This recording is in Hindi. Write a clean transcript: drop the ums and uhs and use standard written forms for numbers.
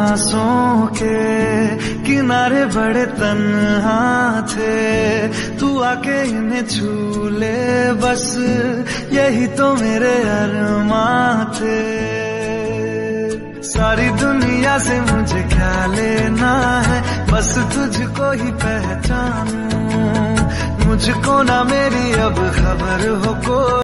सांसों के किनारे बड़े तन्हा थे, तू आके इन्हें छू ले बस, यही तो मेरे अरमां थे। सारी दुनिया से मुझे क्या लेना है, बस तुझको ही पहचानूं, मुझको ना मेरी अब खबर हो कोई।